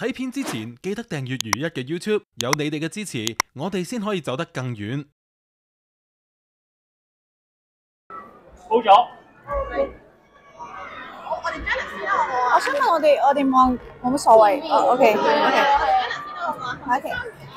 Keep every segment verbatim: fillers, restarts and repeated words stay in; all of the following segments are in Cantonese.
睇片之前記得訂閱如一嘅 YouTube， 有你哋嘅支持，我哋先可以走得更遠。 好咗。 我哋 Janice 先啦，好唔好啊？ 我想問我哋我哋望冇乜所謂。哦 OK OK OK。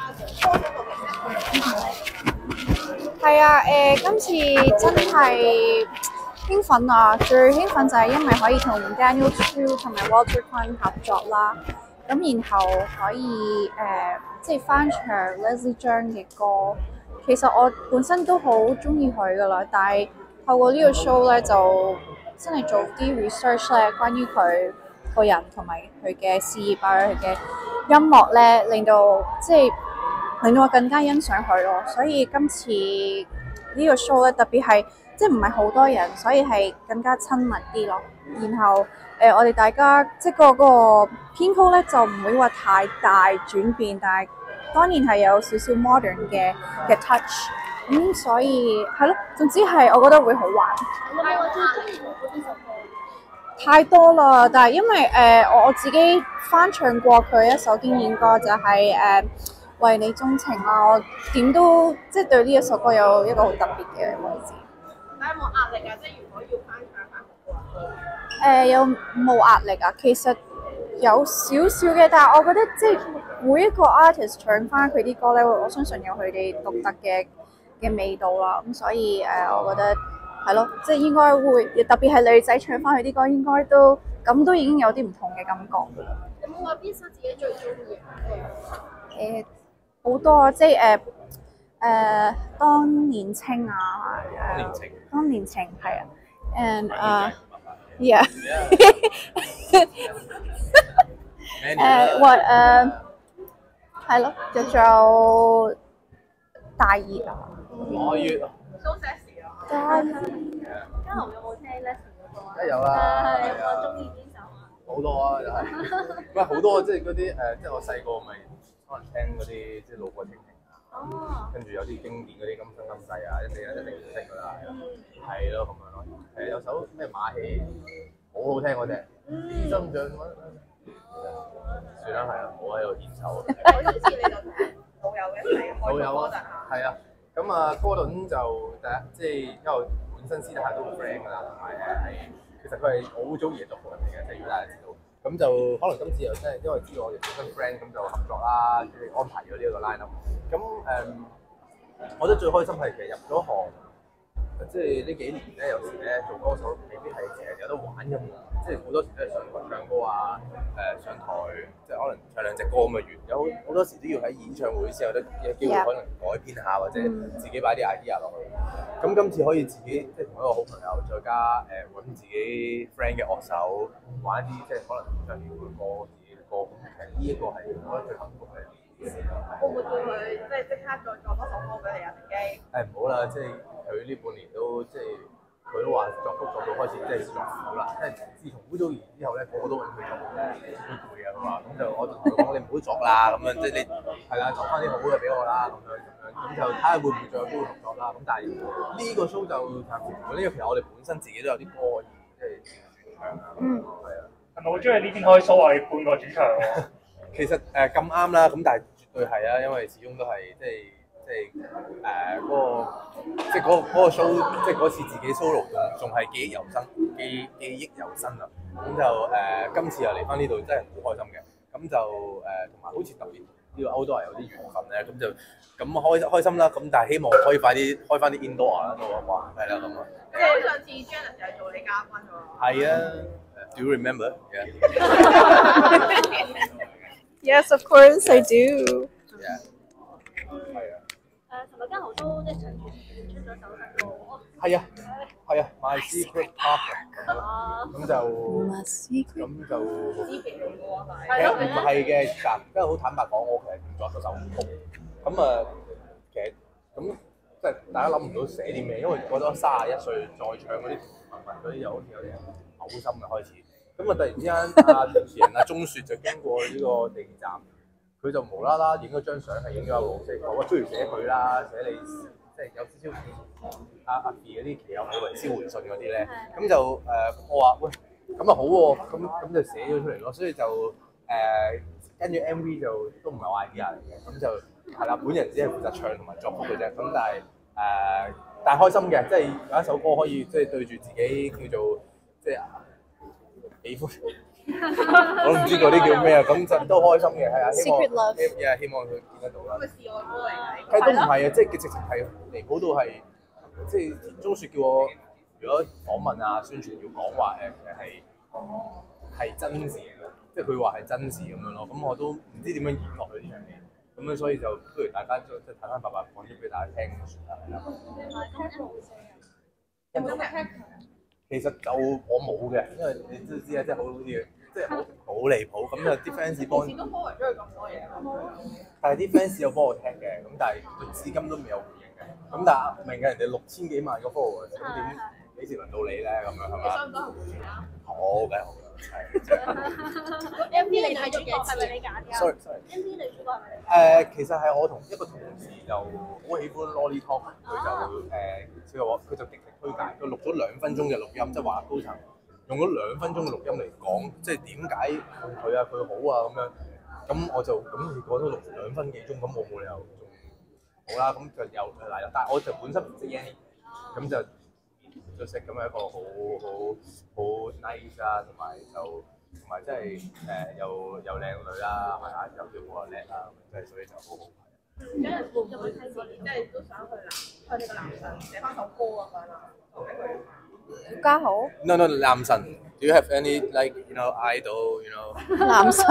係啊，誒、今次真係興奮啊！最興奮就係因為可以同 Daniel Chu 同埋 Walter Kwan 合作啦，咁然後可以誒、即係翻唱 Leslie Cheung 嘅歌。其實我本身都好中意佢噶啦，但係透過呢個 show 咧就真係做啲 research 咧，關於佢個人同埋佢嘅事業啊，佢嘅音樂咧，令到即係令到我更加欣賞佢咯。所以今次呢個 show 咧，特別係即係唔係好多人，所以係更加親密啲咯。然後誒、呃，我哋大家即係嗰個嗰個編曲咧，就唔會話太大轉變，但係當然係有少少 modern 嘅嘅 touch。咁、嗯、所以係咯，總之係我覺得會好玩。 係我最中意嗰邊首歌。 太多啦，但係因為誒、呃、我自己翻唱過佢一首經典歌就係、是、誒、呃、為你鍾情啦，我點都即係對呢一首歌有一個好特別嘅位置。 但係有冇壓力啊？即係如果要翻唱翻嗰個。 誒、呃、有冇壓力啊？其實有少少嘅，但係我覺得即係每一個 artist 唱翻佢啲歌咧，我相信有佢哋獨特嘅嘅味道啦。咁所以誒、呃，我覺得。係咯，即係應該會，特別係女仔唱翻佢啲歌，應該都咁都已經有啲唔同嘅感覺㗎啦。 有冇話邊首自己最中意嘅？ 誒好多啊，即係誒誒當年青啊， 當年情， 當年情係啊，and 誒 yeah 誒或誒係咯，就仲有大熱啊， 我月都寫時啊。 大熱。 嘉豪有冇聽 Leslie 嗰個啊？ 梗有啦， 係我中意邊首啊？ 好多啊，又係，唔係好多即係嗰啲誒，即係我細個咪可能聽嗰啲即係路過蜻蜓啊， 哦。 跟住有啲經典嗰啲今生今世啊，一定一定要識㗎啦，係咯咁樣咯。誒有首咩馬戲好好聽嗰隻，心像乜？算啦，係啊，我喺度演奏。 好似你就老友嘅一齊開老友啊歌陣啊。 係啊，咁啊哥頓就第一即係因為本身私底下都好 friend 㗎啦，同埋誒係其實佢係我好早期嘅作曲人嚟嘅，即係如果大家知道。咁就可能今次又真係因為知道我哋本身 friend，咁就合作啦，即係安排咗呢一個 line up。咁誒，我覺得最開心係其實入咗行，即係呢幾年咧，有時咧做歌手未必係成日有得玩㗎嘛，即係好多時都係上台唱歌啊，誒上台即係可能唱兩隻歌咁嘅完，有好多時都要喺演唱會先有得有機會可能改編下或者自己擺啲 idea 落去。咁今次可以自己即係同一個好朋友，再加誒揾、呃、自己 friend 嘅樂手玩一啲即係可能唱粵語歌自己嘅歌，其實呢一個係我覺得最幸福嘅事。 會唔會叫佢即係即刻再作多首歌俾你啊？乘機？ 誒唔好啦，即係佢呢半年都即係佢都話作曲作到開始即係作苦啦，即係自從污糟完之後咧，個個都揾佢作咧，好攰啊佢話，咁就我就同佢講你唔好作啦，咁樣即係你係啦，作翻啲好嘅俾我啦，咁樣咁樣，咁就睇下會唔會再有機會合作啦。咁但係呢個 show 就暫時唔會，因為其實我哋本身自己都有啲歌可以即係轉唱啊，係啊。 係咪好中意呢邊可以所謂半個主場喎？ 其實誒咁啱啦，咁但係絕對係啊，因為始終都係即係即係誒嗰個即係嗰個嗰個 show，即係嗰次自己 solo 仲仲係記憶猶新，記記憶猶新啊！咁就誒今次又嚟翻呢度，真係好開心嘅。咁就誒同埋好似特別呢個 outdoor 有啲緣分咧，咁就咁開開心啦。咁但係希望可以快啲開翻啲 indoor 啦，都好嘛？係啦，咁啊。 即係上次 Janice 就係做你嘉賓喎。 係啊 ，Do you remember？ Yes, of course I do. 係啊。 誒，尋日嘉豪都即係趁住出咗首新歌。 係啊，係啊 ，My Secret Partner 咁就咁就知名嘅喎， 其實唔係嘅，嗱，因為好坦白講，我其實唔作咗首曲，咁啊，其實咁即係大家諗唔到寫啲咩，因為覺得三十一歲再唱嗰啲文文嗰啲，又好似有啲嘔心嘅開始。咁啊，突然之間，阿主持人阿鐘雪就經過呢個地鐵站，佢就無啦啦影咗張相，係影咗阿老四，我話不如寫佢啦，寫你即係有少少似阿阿 B 嗰啲其有冇雲霄回信嗰啲咧，咁就誒、呃、我話喂咁啊好喎，咁咁就寫咗出嚟咯，所以就誒跟住 M V 就都唔係我 idea 嚟嘅，咁就係啦，本人只係負責唱同埋作曲嘅啫。咁但係誒、呃，但係開心嘅，即係有一首歌可以即係對住自己叫做即係喜歡。我都唔知嗰啲叫咩啊，咁就都開心嘅，係啊，希望 Secret love 希希望佢見得到啦。 咁咪試愛歌嚟㗎。 係都唔係啊，即係佢直情係離譜到係，即係田中雪叫我如果訪問啊宣傳要講話誒係係真事嚟嘅，即係佢話係真事咁樣咯。咁我都唔知點樣演落去呢樣嘢，咁樣所以就不如大家即係坦坦白白講咗俾大家聽算啦，係啦。 有冇咩 hack？ 其實就我冇嘅，因為你都知啊，即係好啲嘅，即係好好離譜。咁就啲 fans 幫， 都 follow 咗佢咁多嘢。 但係啲 fans 有幫我聽嘅，咁但係佢至今都未有回應嘅。咁但係明嘅人哋六千幾萬個 follower，咁點幾時輪到你咧？咁樣係嘛？ 想唔想同佢啊？ 好嘅，好嘅，係。 M V 你係主角係咪你揀㗎 sorry sorry。 ？M V 你主角係咪你揀？ 誒，其實係我同一個同事就好喜歡 Lolly Talk，佢就誒，佢就話佢就極力推介，佢錄咗兩分鐘嘅錄音，即係話高層用咗兩分鐘嘅錄音嚟講，即係點解佢啊佢好啊咁樣，咁我就咁你講咗錄兩分幾鐘，咁我冇理由仲好啦，咁就又嚟啦，但係我就本身唔識 Yanny，咁就就識咁樣一個好好好 nice 啊，同埋就同埋即係誒又又靚女啦，係啊，又跳舞又叻啦，即係所以就好好睇。 有人會唔會睇過？即係都想去男向呢個男神寫翻首歌咁樣啦，俾佢。 家好， No no 男神 ，Do you have any like you know idol you know 男神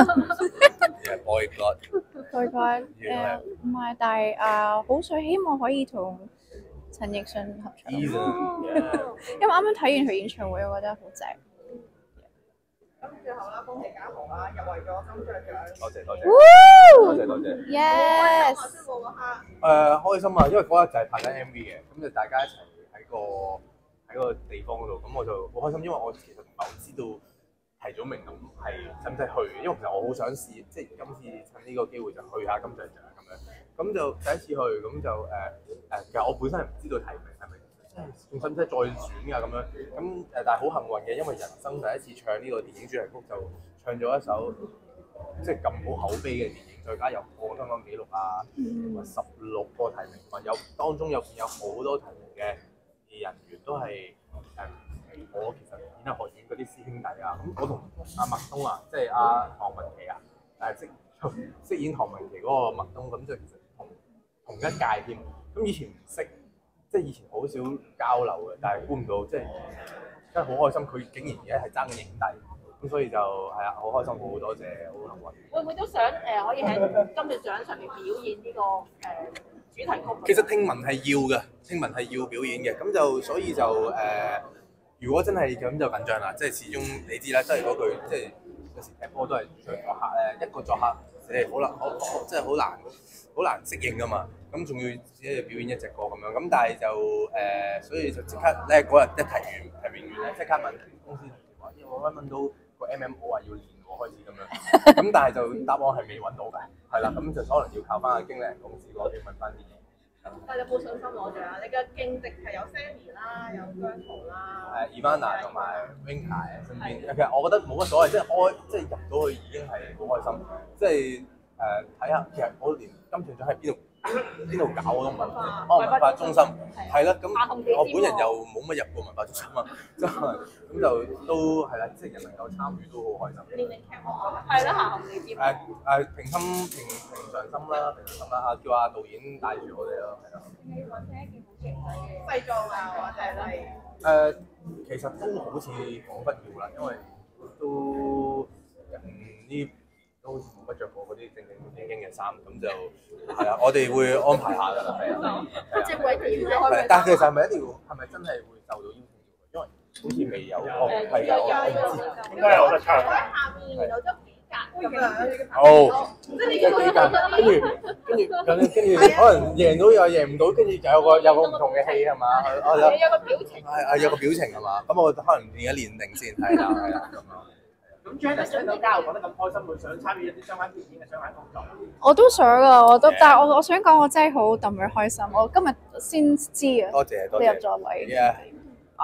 yeah boy god 佢佢誒唔係，但係啊好想希望可以同陳奕迅合唱，因 Eason 為啱啱睇完佢演唱會，我覺得好正。 咁最後啦，恭喜家豪啦，入圍咗金像獎。 多謝多謝 Woo！ 多謝多謝。 Yes， 宣佈嗰刻， 誒開心啊，因為嗰日就係拍緊 M V 嘅，咁就大家一齊喺個喺個地方嗰度，咁我就好開心，因為我其實唔係好知道提咗名咁係使唔使去，因為其實我好想試，即係今次趁呢個機會就去下金像獎咁樣，咁就第一次去，咁就誒誒、呃，其實我本身係唔知道提名係咪，即係仲使唔使再選㗎咁樣，咁誒但係好幸運嘅，因為人生第一次唱呢個電影主題曲就唱咗一首即係咁好口碑嘅電影，再加有破香港紀錄啊，同埋十六個提名，同埋有當中有有好多提名嘅人員都係誒我其實演藝學院嗰啲師兄弟啊，咁我同阿麥東啊，即係阿唐文琪啊，誒飾飾演唐文琪嗰個麥東，咁就其實同同一屆添，咁以前唔識，即係以前好少交流嘅，但係估唔到即係真係好開心，佢竟然而家係爭影帝，咁所以就係啊，好開心，好多謝，好幸運。 會唔會都想誒可以喺金像獎上面表演呢個誒主題曲？ 其實聽聞係要嘅，聽聞係要表演嘅，咁就所以就誒、呃，如果真係咁就緊張啦，即係始終你知啦，即係嗰句，即係有時踢波都係上作客咧，一個作客誒好難，好即係好難，好難適應噶嘛，咁仲要只係表演一隻歌咁樣，咁但係就誒、呃，所以就即刻咧嗰日一提完提名完咧，即刻問公司同事話，咦我揾揾到個 M M 我話要練喎，開始咁樣，咁但係就答案係未揾到嘅，係啦，咁就可能要靠翻個經理人公司嗰邊問翻啲嘢。 但係有冇信心攞獎啊？你嘅勁敵係有 Sammy 啦，有姜濤啦， 誒 Ivana 同埋 Winka 身邊，其實我覺得冇乜所謂，即係開即係入到去已經係好開心，即係誒睇下，其實我連金像獎喺邊度邊度搞我都唔問，哦文化中心係啦，咁我本人又冇乜入過文化中心啊，即係咁就都係啦，即係人能夠參與都好開心。 年齡劇目係啦，行紅地氈。 誒誒平心平平常心啦，平常心啦，啊叫阿導演帶住我哋咯，係啦。 你揾咗一件好勁嘅西裝啊，或者係誒，其實都好似彷彿要啦，因為都嗯呢都好似冇乜着過嗰啲正正經經嘅衫，咁就係啊，我哋會安排下㗎啦，係啊， 即係為點啫？ 係，但係其實係咪一定要係咪真係會受到邀請？因為好似未有，哦係㗎，我唔知。 應該有得唱。 喺下面有咗幾格咁樣。 好， 即係你即係幾間，跟住跟住跟住跟住可能贏到又贏唔到，跟住就有個有個唔同嘅戲係嘛？我有你有個表情。 係係有個表情係嘛？咁我可能練一練定先，係啦係啦咁樣。 咁 Janice 聽到嘉豪講得咁開心，會想參與一啲相關電影嘅相關工作。 我都想啊，我都，但係我我想講，我真係好戥佢開心，我今日先知啊， 多謝多你入謝。 咗嚟 Yeah，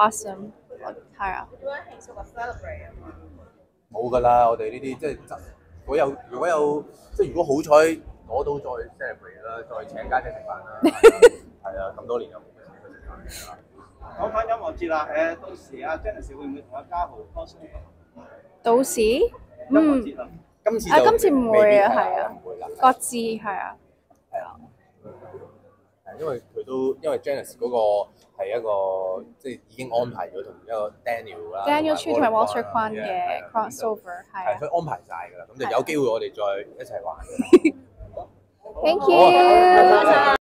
，awesome，係啊， 點樣慶祝啊 celebrate 啊嘛？ 冇㗎啦，我哋呢啲即係執如果有如果有即係如果好彩攞到再 celebrate 啦，再請家姐食飯啦。係啊，咁多年又冇請佢食飯啦。 講翻音樂節啦，誒到時阿 Janice 會唔會同阿嘉豪 cos 到時音樂嗯節啊？ 今次啊今次唔會啊未必係啊唔會啦。 各自係啊。 係因為佢都因為 Janice 嗰個係一個即係已經安排咗同一個 Daniel 啦 Daniel Chu 同埋 Walter Kwan Kwan 嘅 crossover 係係啊。 佢安排晒㗎啦，咁就有機會我哋再一齊玩。 Thank you。